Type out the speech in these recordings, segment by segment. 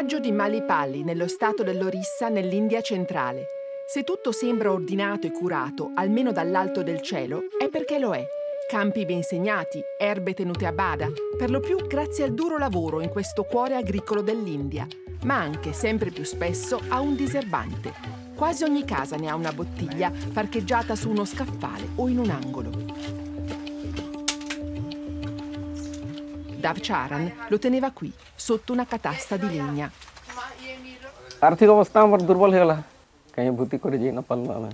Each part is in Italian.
Villaggio di Malipalli, nello stato dell'Orissa, nell'India centrale. Se tutto sembra ordinato e curato, almeno dall'alto del cielo, è perché lo è. Campi ben segnati, erbe tenute a bada, per lo più grazie al duro lavoro in questo cuore agricolo dell'India, ma anche, sempre più spesso, a un diserbante. Quasi ogni casa ne ha una bottiglia parcheggiata su uno scaffale o in un angolo. Davcharan lo teneva qui, sotto una catasta di legna. आर्थिक अवस्था हमर दुर्बल हेला कहीं भूति करे जे न पालना में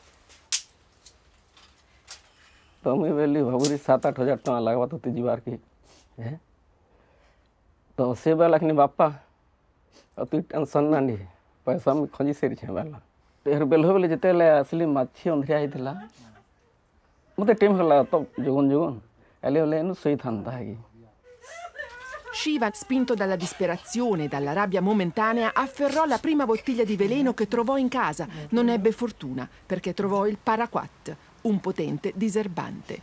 तो मैं बेली भाबुरी 7-8 हजार टका लागबा तो जीवार की है तो से बेला कि बापा अति टेंशन नानी पैसा में खजी सेरी छे बेला तेर बेल हो बेले जतेले असली माछी अंधरिया हितला मते टीम हला तो जुगन जुगन एले ओले नु सही थांदा है। Shiva, spinto dalla disperazione e dalla rabbia momentanea, afferrò la prima bottiglia di veleno che trovò in casa. Non ebbe fortuna, perché trovò il paraquat, un potente diserbante.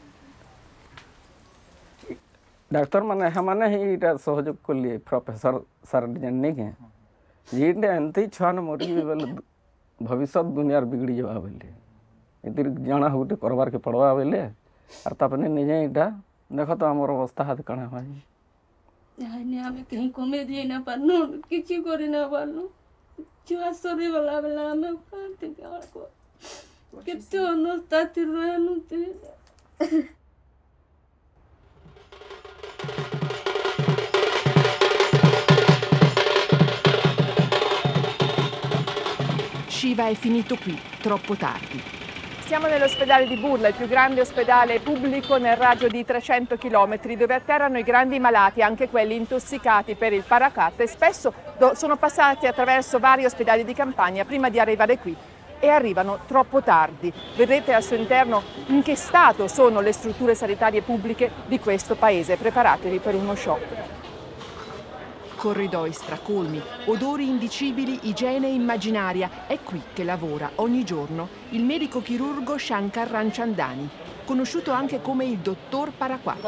Doctor माने हमने ही इटा सहयोग कर लिए प्रोफेसर सर जानने के जीने अंते छान मोरी बेले भविष्य दुनिया बिगड़ी जावा बेले इतिर जाना होते करबार के पड़वा बेले और तपने निजे इटा देखो तो हमर अवस्था हाथ कणा भाई यानी हमें कहीं कमे दिए ना पानो किछि करे ना पानो छुआ सरे वाला वाला हमें पाते को कितो अवस्था तिर रहनु ते Shiva è finito qui, troppo tardi. Siamo nell'ospedale di Burla, il più grande ospedale pubblico nel raggio di 300 km, dove atterrano i grandi malati, anche quelli intossicati per il paraquat, e spesso sono passati attraverso vari ospedali di campagna prima di arrivare qui e arrivano troppo tardi. Vedete al suo interno in che stato sono le strutture sanitarie pubbliche di questo paese. Preparatevi per uno shock. Corridoi stracolmi, odori indicibili, igiene immaginaria. È qui che lavora ogni giorno il medico chirurgo Shankar Ramchandani, conosciuto anche come il dottor Paraquat.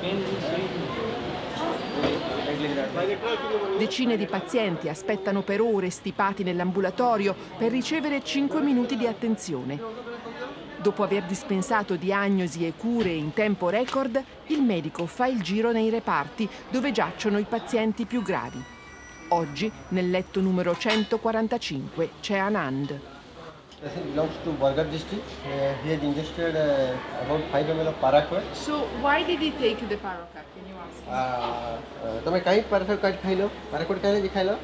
Decine di pazienti aspettano per ore stipati nell'ambulatorio per ricevere 5 minuti di attenzione. Dopo aver dispensato diagnosi e cure in tempo record, il medico fa il giro nei reparti dove giacciono i pazienti più gravi. Oggi, nel letto numero 145, c'è Anand. Belongs to Bargarh district. He has ingested about 5 ml of paraquat. So why did he take the paraquat? Can you ask? તમે કઈ paraquat ખાઈ લો paraquat ખાઈ લે ખાઈ લો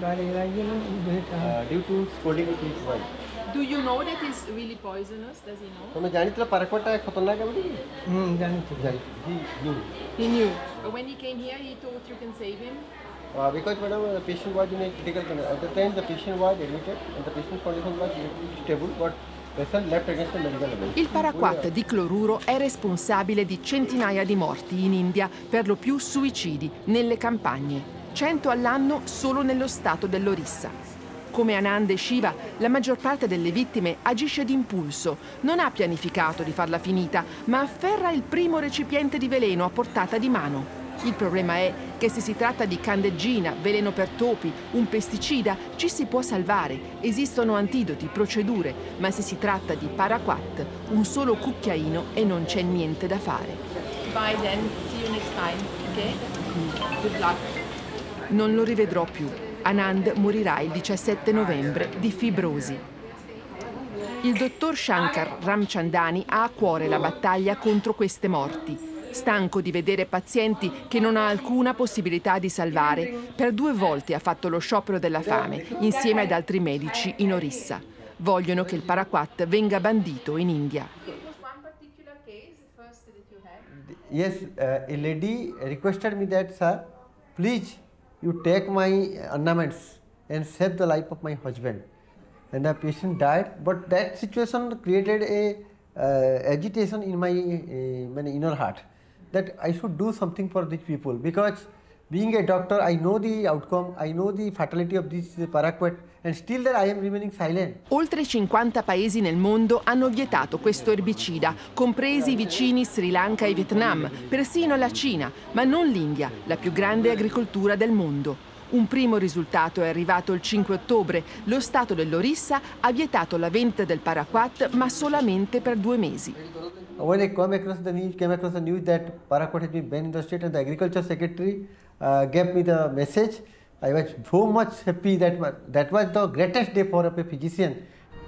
due to scolding with his wife. Do you know that it's really poisonous? Does he know? તમે જાણીતલા paraquat ખતરનાક છે બડી જાણી He knew. But when he came here, he thought you can save him? Because madam, the patient was in a critical condition. At the time the patient was admitted and the patient's condition was stable, but vessel left against the medical level. Il paraquat di cloruro è responsabile di centinaia di morti in India, per lo più suicidi, nelle campagne. 100 all'anno solo nello stato dell'Orissa. Come Anand e Shiva, la maggior parte delle vittime agisce d'impulso, non ha pianificato di farla finita, ma afferra il primo recipiente di veleno a portata di mano. Il problema è che se si tratta di candeggina, veleno per topi, un pesticida, ci si può salvare. Esistono antidoti, procedure, ma se si tratta di paraquat, un solo cucchiaino e non c'è niente da fare. Bye then. See you next time. Okay? Good luck. Non lo rivedrò più. Anand morirà il 17 novembre di fibrosi. Il dottor Shankar Ramchandani ha a cuore la battaglia contro queste morti. Stanco di vedere pazienti che non ha alcuna possibilità di salvare, per 2 volte ha fatto lo sciopero della fame insieme ad altri medici in Orissa. Vogliono che il paraquat venga bandito in India. Yes, a lady requested me that, sir, please you take my ornaments and save the life of my husband. And the patient died, but that situation created a agitation in my inner heart, that I should do something for these people, because being a doctor, I know the outcome, I know the fatality of this paraquat, and still that I am remaining silent. Oltre 50 paesi nel mondo hanno vietato questo erbicida, compresi i vicini Sri Lanka e Vietnam, persino la Cina, ma non l'India, la più grande agricoltura del mondo. Un primo risultato è arrivato il 5 ottobre. Lo Stato dell'Orissa ha vietato la vendita del paraquat, ma solamente per 2 mesi. When I came across the news that paraquat has been banned in the state, and the Agriculture Secretary gave me the message, I was so much happy that was the greatest day for a physician.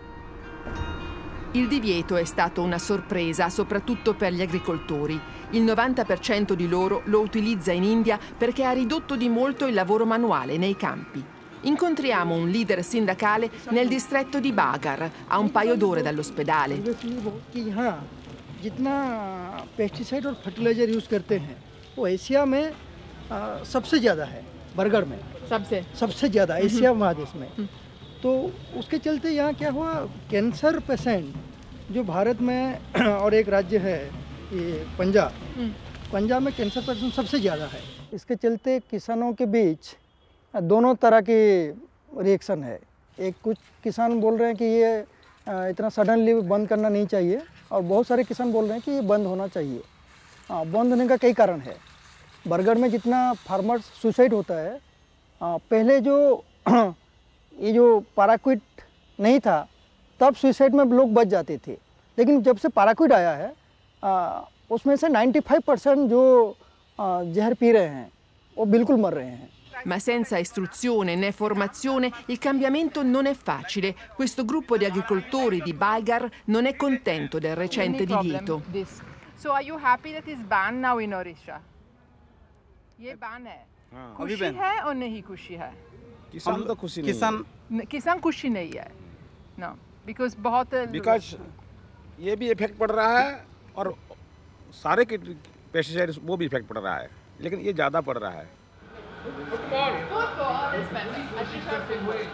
Il divieto è stato una sorpresa, soprattutto per gli agricoltori. Il 90% di loro lo utilizza in India perché ha ridotto di molto il lavoro manuale nei campi. Incontriamo un leader sindacale nel distretto di Bagar, a un paio d'ore dall'ospedale. जितना पेस्टिसाइड और fertiliser use करते हैं वो एशिया में सबसे ज़्यादा है, बरगढ़ में सबसे ज़्यादा एशिया महादेश में। तो उसके चलते यहाँ क्या हुआ, कैंसर पेशेंट जो भारत में और एक राज्य है ये पंजाब में कैंसर पेशेंट सबसे ज़्यादा है। इसके चलते किसानों के बीच दोनों तरह की रिएक्शन है। एक कुछ किसान बोल रहे हैं कि ये इतना सडनली बंद करना नहीं चाहिए, और बहुत सारे किसान बोल रहे हैं कि ये बंद होना चाहिए। बंद होने का कई कारण है। बरगढ़ में जितना फार्मर्स सुसाइड होता है, पहले जो ये जो पाराक्विट नहीं था तब सुसाइड में लोग बच जाते थे, लेकिन जब से पाराक्विट आया है उसमें से 95% जो जहर पी रहे हैं वो बिल्कुल मर रहे हैं। Ma senza istruzione né formazione il cambiamento non è facile. Questo gruppo di agricoltori di Bagar non è contento del recente divieto. So are you happy that it's banned now in Orissa? ये ban है। खुशी है और नहीं खुशी है? किसान तो खुशी नहीं है। किसान खुशी नहीं है। No, because बहुत ये भी इफेक्ट पड़ रहा है और सारे पेस्टिसाइड वो भी इफेक्ट पड़ रहा है, लेकिन ये ज़्यादा पड़ रहा है। Football, that's better. I prefer football. We're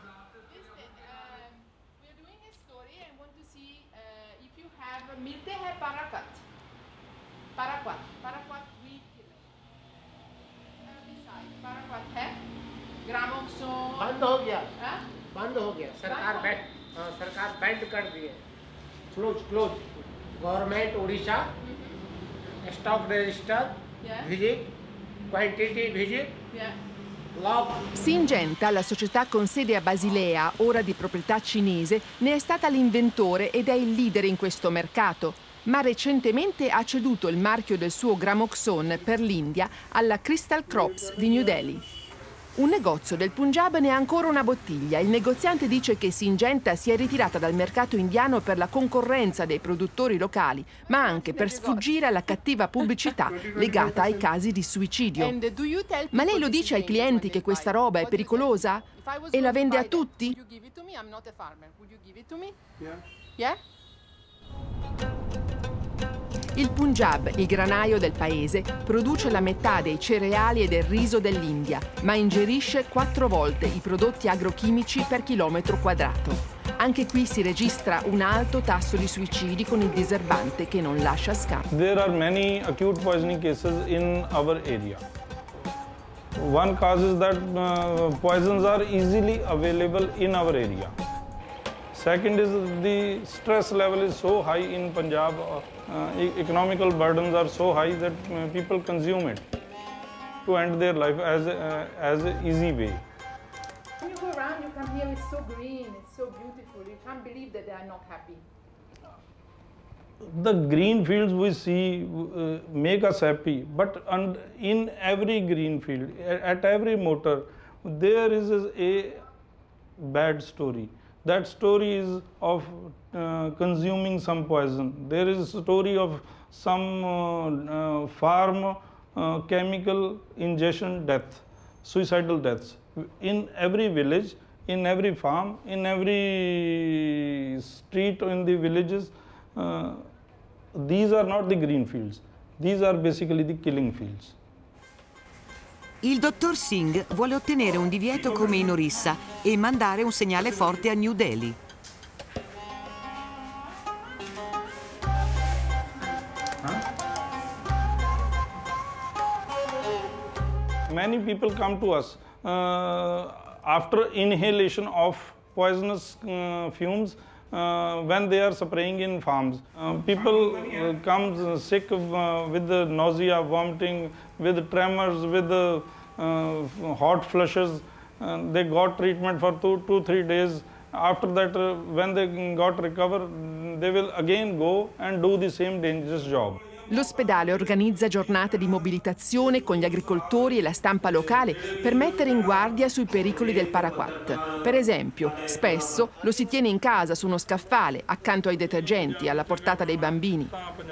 doing a story and want to see if you have मिलते हैं paraquat wheat killer. Paraquat है, ग्रामोक्सोन बंद हो गया सरकार बैंड कर दिए। Close government Orissa stock register visit quantity visit. Syngenta, la società con sede a Basilea, ora di proprietà cinese, ne è stata l'inventore ed è il leader in questo mercato, ma recentemente ha ceduto il marchio del suo Gramoxone per l'India alla Crystal Crops di New Delhi. Un negozio del Punjab ne ha ancora una bottiglia. Il negoziante dice che Syngenta si è ritirata dal mercato indiano per la concorrenza dei produttori locali, ma anche per sfuggire alla cattiva pubblicità legata ai casi di suicidio. Ma lei lo dice ai clienti che questa roba è pericolosa? E la vende a tutti? Il Punjab, il granaio del paese, produce la metà dei cereali e del riso dell'India, ma ingerisce 4 volte i prodotti agrochimici per chilometro quadrato. Anche qui si registra un alto tasso di suicidi con il diserbante che non lascia scampo. There are many acute poisoning cases in our area. One cause is that poisons are easily available in our area. Second is the stress level is so high in Punjab, economical burdens are so high that people consume it to end their life as an easy way. When you go around, you come here, it's so green, it's so beautiful. You can't believe that they are not happy. The green fields we see make us happy, but in every green field, at every motor, there is a bad story. That story is of consuming some poison. There is a story of some farm chemical ingestion death, suicidal deaths. In every village, in every farm, in every street in the villages, these are not the green fields. These are basically the killing fields. Il dottor Singh vuole ottenere un divieto come in Orissa e mandare un segnale forte a New Delhi. Many people come to us after inhalation of poisonous fumes when they are spraying in farms. People come sick with the nausea, vomiting, with tremors, with hot flushes. They got treatment for 2-3 days. After that, when they got recover, they will again go and do the same dangerous job. L'ospedale organizza giornate di mobilitazione con gli agricoltori e la stampa locale per mettere in guardia sui pericoli del paraquat. Per esempio, spesso lo si tiene in casa su uno scaffale, accanto ai detergenti, alla portata dei bambini.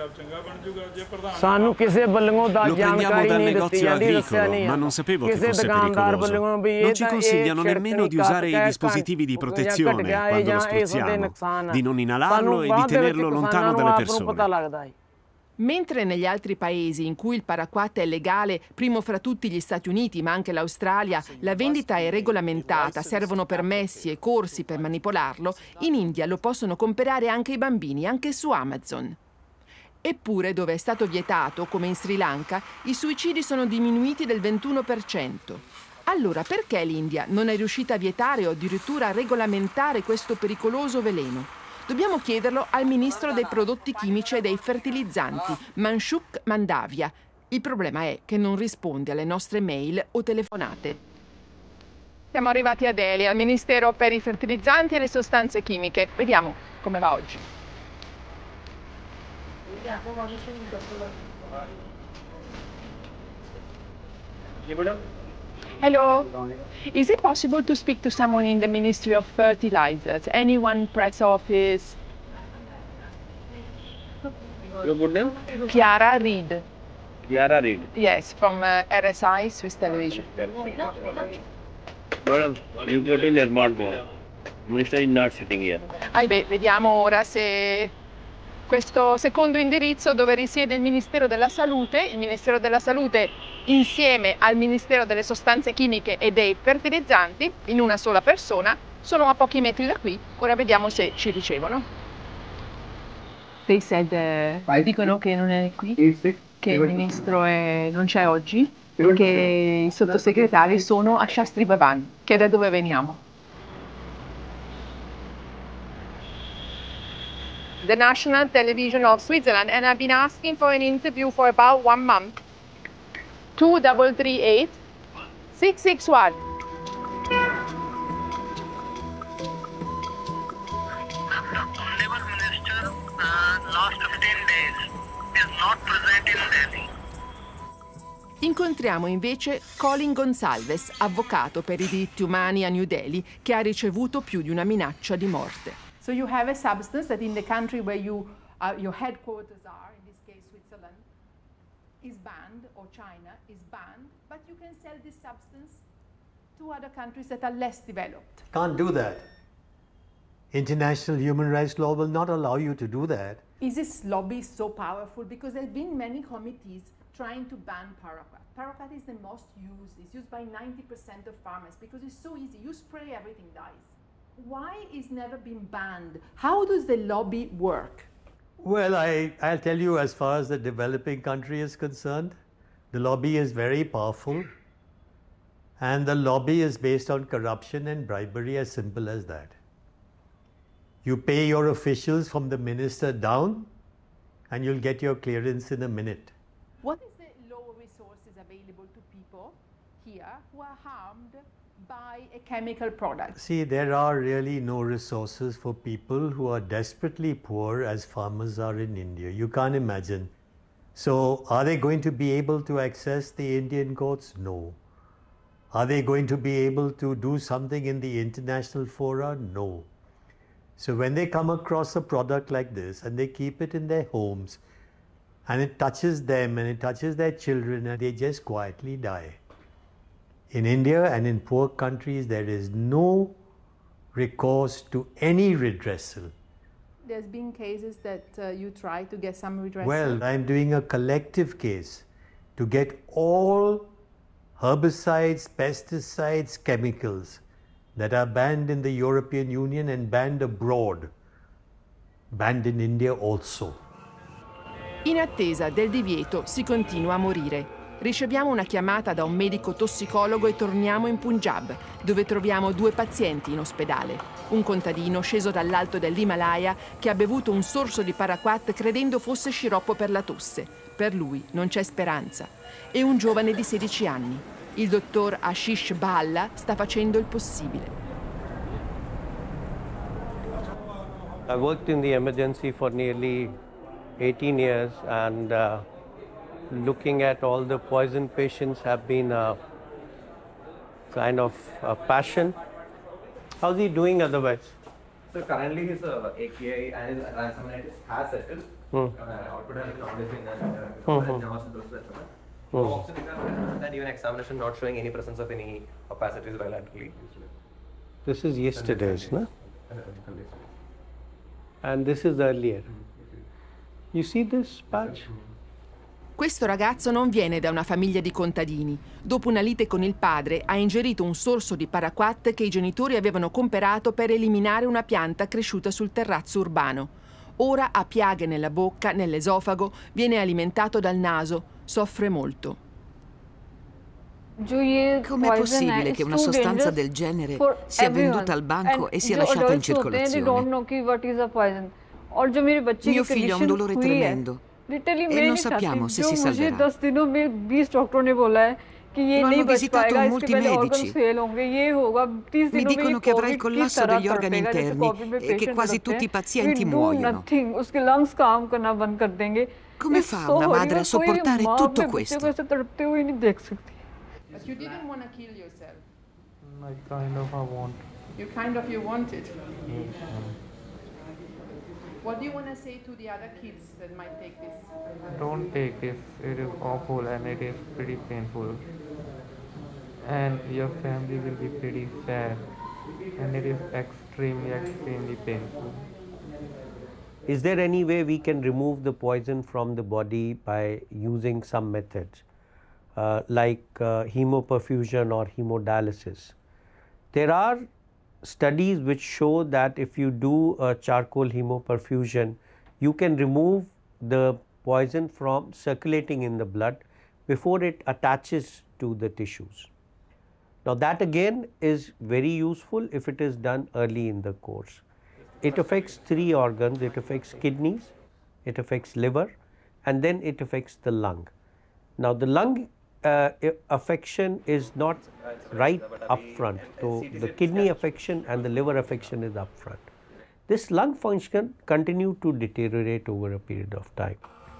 Lo prendiamo dal negozio agricolo, ma non sapevo che fosse pericoloso. Non ci consigliano nemmeno di usare i dispositivi di protezione quando lo spruzziamo, di non inalarlo e di tenerlo lontano dalle persone. Mentre negli altri paesi in cui il paraquat è legale, primo fra tutti gli Stati Uniti ma anche l'Australia, la vendita è regolamentata, servono permessi e corsi per manipolarlo, in India lo possono comprare anche i bambini, anche su Amazon. Eppure dove è stato vietato, come in Sri Lanka, i suicidi sono diminuiti del 21%. Allora perché l'India non è riuscita a vietare o addirittura a regolamentare questo pericoloso veleno? Dobbiamo chiederlo al ministro dei prodotti chimici e dei fertilizzanti, Manshukh Mandavia. Il problema è che non risponde alle nostre mail o telefonate. Siamo arrivati a Delhi, al Ministero per i fertilizzanti e le sostanze chimiche. Vediamo come va oggi. Hello. Is it possible to speak to someone in the Ministry of Fertilizers? Anyone, press office? Your good name? Chiara Reid. Chiara Reid. Yes, from RSI, Swiss Television. Madam, you go to the smart board. Minister is not sitting here. Vediamo ora se questo secondo indirizzo dove risiede il Ministero della Salute insieme al Ministero delle Sostanze Chimiche e dei Fertilizzanti, in una sola persona, sono a pochi metri da qui. Ora vediamo se ci ricevono. They said, dicono che non è qui, che il Ministro non c'è oggi, che i sottosegretari sono a Shastri Bhavan, che è da dove veniamo. The National Television of Switzerland, and I've been asking for an interview for about 1 month. 2338 661. Naval Minister, last 15 days, is not present in Delhi. Incontriamo invece Colin Gonsalves, avvocato per i diritti umani a New Delhi, che ha ricevuto più di una minaccia di morte. So you have a substance that in the country where your headquarters are, in this case Switzerland, is banned, or China is banned, but you can sell this substance to other countries that are less developed. Can't do that. International human rights law will not allow you to do that. Is this lobby so powerful? Because there have been many committees trying to ban paraquat. Paraquat is the most used. It's used by 90% of farmers because it's so easy. You spray, everything dies. Why is never been banned? How does the lobby work? Well, I'll tell you, as far as the developing country is concerned, the lobby is very powerful, and the lobby is based on corruption and bribery, as simple as that. You pay your officials from the minister down, and you'll get your clearance in a minute. What is the low resources available to people here who are harmed by a chemical product? See, there are really no resources for people who are desperately poor as farmers are in India. You can't imagine. So are they going to be able to access the Indian courts? No. Are they going to be able to do something in the international fora? No. So when they come across a product like this and they keep it in their homes and it touches them and it touches their children and they just quietly die. In India and in poor countries, there is no recourse to any redressal. There's been cases that you try to get some redressal. Well, I'm doing a collective case to get all herbicides, pesticides, chemicals that are banned in the European Union and banned abroad, banned in India also. In attesa del divieto si continua a morire. Riceviamo una chiamata da un medico tossicologo e torniamo in Punjab, dove troviamo 2 pazienti in ospedale. Un contadino sceso dall'alto dell'Himalaya che ha bevuto un sorso di paraquat credendo fosse sciroppo per la tosse. Per lui non c'è speranza. E un giovane di 16 anni. Il dottor Ashish Bhalla sta facendo il possibile. I worked in the emergency for nearly 18 years and looking at all the poison patients have been a kind of a passion. How's he doing otherwise? So currently his AKI and his transaminases has settled. Output and acknowledging and even examination not showing any presence of any opacities bilaterally. This is yesterday's, no? And this is earlier. You see this patch? Questo ragazzo non viene da una famiglia di contadini. Dopo una lite con il padre ha ingerito un sorso di paraquat che i genitori avevano comperato per eliminare una pianta cresciuta sul terrazzo urbano. Ora ha piaghe nella bocca, nell'esofago, viene alimentato dal naso, soffre molto. Com'è possibile che una sostanza del genere sia venduta al banco e sia lasciata in circolazione? Mio figlio ha un dolore tremendo e non sappiamo se si salverà. Lo hanno visitato molti medici. Mi dicono che avrà il collasso degli organi interni e che quasi tutti i pazienti muoiono. Come fa una madre a sopportare tutto questo? But you didn't want to kill yourself. I kind of want. You wanted. What do you want to say to the other kids that might take this? Don't take this. It is awful and it is pretty painful. And your family will be pretty sad. And it is extremely, extremely painful. Is there any way we can remove the poison from the body by using some methods? Like hemoperfusion or hemodialysis. There are studies which show that if you do a charcoal hemoperfusion, you can remove the poison from circulating in the blood before it attaches to the tissues. Now that again is very useful if it is done early in the course. It affects 3 organs, it affects kidneys, it affects liver, and then it affects the lung. Now the lung affection is not right up front, so the kidney affection and the liver affection is up front. This lung function continue to deteriorate over a period of time.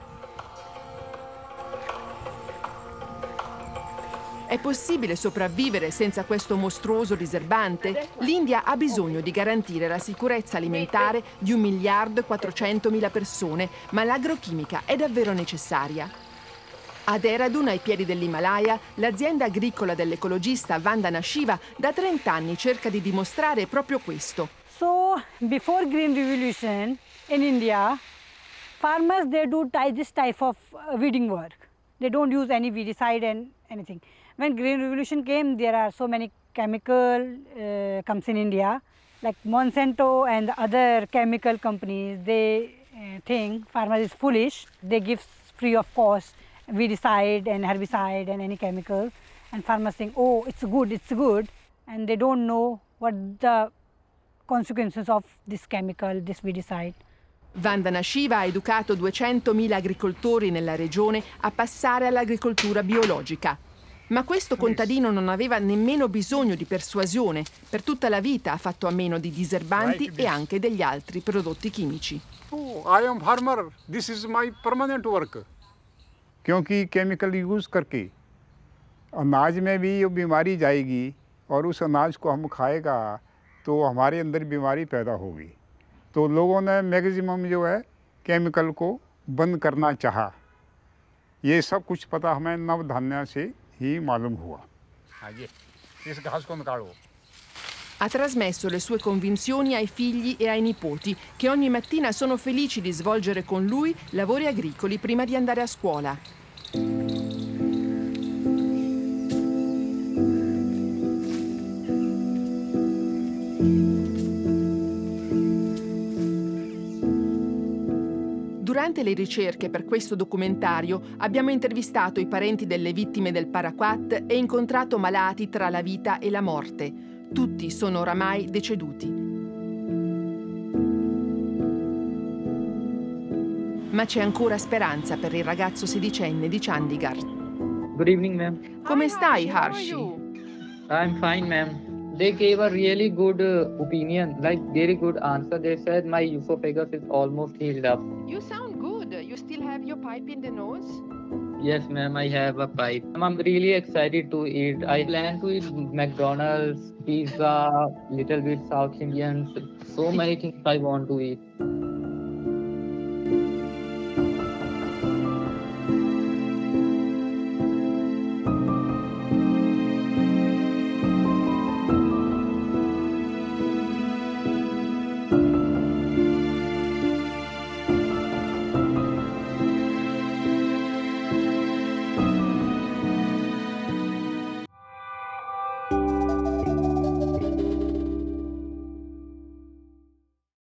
È possibile sopravvivere senza questo mostruoso diserbante? L'India ha bisogno di garantire la sicurezza alimentare di 1.400.000 persone, ma l'agrochimica è davvero necessaria? A Dehradun, ai piedi dell'Himalaya, l'azienda agricola dell'ecologista Vandana Shiva da 30 anni cerca di dimostrare proprio questo. So, before Green Revolution in India, farmers they do this type of weeding work. They don't use any weedicide and anything. When Green Revolution came, there are so many chemical comes in India, like Monsanto and other chemical companies. They think farmer is foolish. They give free of cost weedicide and herbicide and any chemical, and farmers think, oh, it's good, and they don't know what the consequences of this chemical, this weedicide. Vandana Shiva ha educato 200.000 agricoltori nella regione a passare all'agricoltura biologica. Ma questo contadino non aveva nemmeno bisogno di persuasione. Per tutta la vita ha fatto a meno di diserbanti e anche degli altri prodotti chimici. Oh, I am farmer. This is my permanent work. क्योंकि chemical use करके अनाज में भी ये बीमारी जाएगी और उस अनाज को हम खाएगा तो हमारे अंदर बीमारी पैदा होगी। तो लोगों ने मैक्सिमम जो है केमिकल को बंद करना चाहा। ये सब कुछ पता हमें नवधान्य से ही मालूम हुआ। इस घास को निकालो। Ha trasmesso le sue convinzioni ai figli e ai nipoti, che ogni mattina sono felici di svolgere con lui lavori agricoli prima di andare a scuola. Durante le ricerche per questo documentario abbiamo intervistato i parenti delle vittime del paraquat e incontrato malati tra la vita e la morte. Tutti sono oramai deceduti. Ma c'è ancora speranza per il ragazzo sedicenne di Chandigarh. Good evening, ma'am. Come stai, Harshi? I'm fine, ma'am. They gave a really good opinion, like very good answer. They said my esophagus is almost healed up. You sound good. You still have your pipe in the nose? Yes, ma'am, I have a pipe. I'm really excited to eat. I plan to eat McDonald's, pizza, little bit South Indian, so many things I want to eat.